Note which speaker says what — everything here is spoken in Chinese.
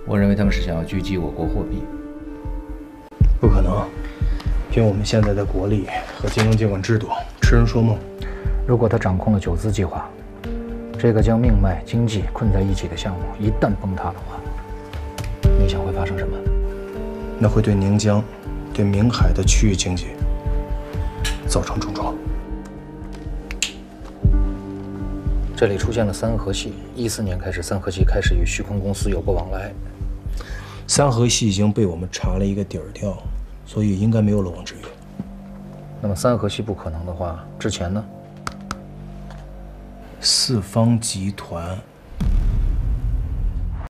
Speaker 1: 我认为他们是想要狙击我国货币。
Speaker 2: 不可能，凭我们现在的国力和金融监管制度，痴人说梦。
Speaker 3: 如果他掌控了九资计划，这个将命脉、经济困在一起的项目，一旦崩塌的话，你想会发生什么？
Speaker 2: 那会对宁江、对明海的区域经济造成重创。
Speaker 3: 这里出现了三河系，14年开始，三河系开始与虚空公司有过往来。
Speaker 2: 三河系已经被我们查了一个底儿掉，所以应该没有漏网之鱼。
Speaker 3: 那么三河系不可能的话，之前呢？
Speaker 2: 四方集团